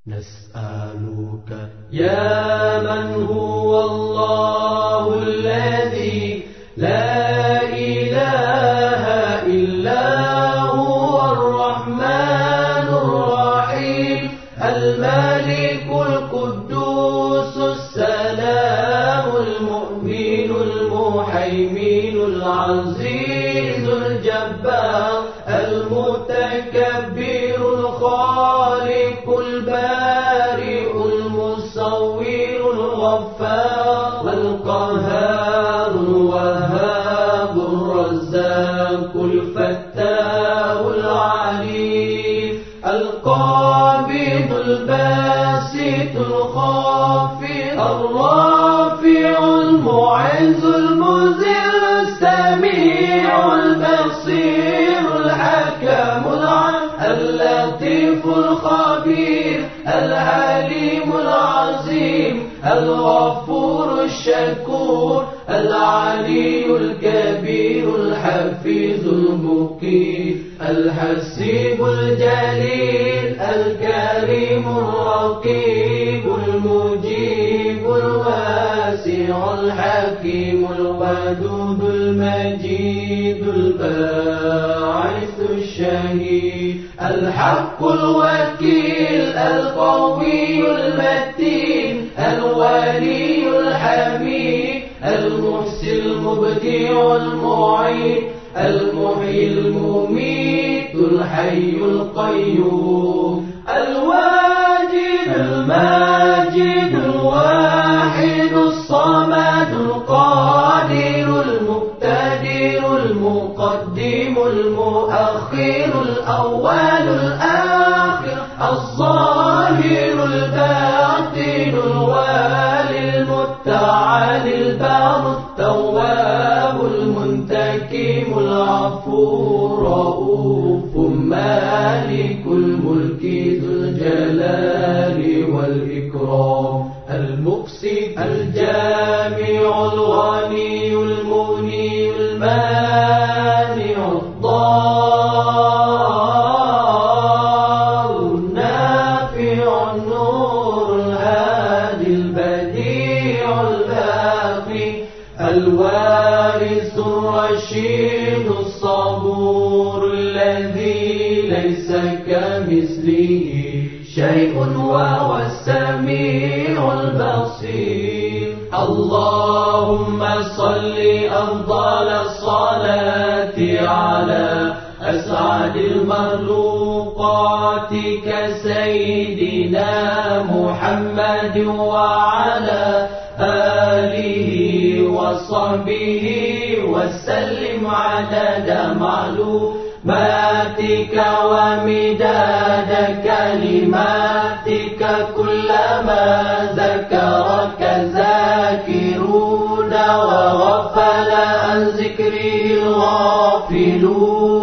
نسألك يا من هو الله الذي لا إله إلا هو الرحمن الرحيم الملك القدوس السلام المؤمن المهيمن العزيز الجبار المتكبر الخالق البارئ المصور الغفار القهار الوهاب الرزاق الفتاح العليم القابض الباسط الخافض الرافع المعز المذل السميع البصير الحكم اللطيف الخبير العليم العظيم الغفور الشكور العلي الكبير الحفيظ المقيم الحسيب الجليل الكريم الرقيب المجيب الواسع الحكيم الودود المجيد الباعث الشهيد الحق الوكيل القوي المتين الولي الحميد المحسن المبدع المعيد المحيي المميت الحي القيوم الواجد الماجد الواحد الصمد القادر المقتدر المقدم المؤخر الأول الآخر الظاهر الباطن الوالي المتعالي البار التواب المنتكم العفو الرؤوف مالك الملك ذو الجلال والإكرام المقسط الجامع الغني المغني المانع الضار النافع النور الهادي البديع الباقي الوارث الرشيد الصبور الذي ليس كمثله شيء وهو السميع البصير اللهم صل أفضل الصلاة على أسعد المخلوقات كسيدنا محمد وعلى آله وصحبه وسلم عدد معلوماتك ومداد كلماتك كلما ذكرك ذاكرون وغفل عن ذكره الغافلون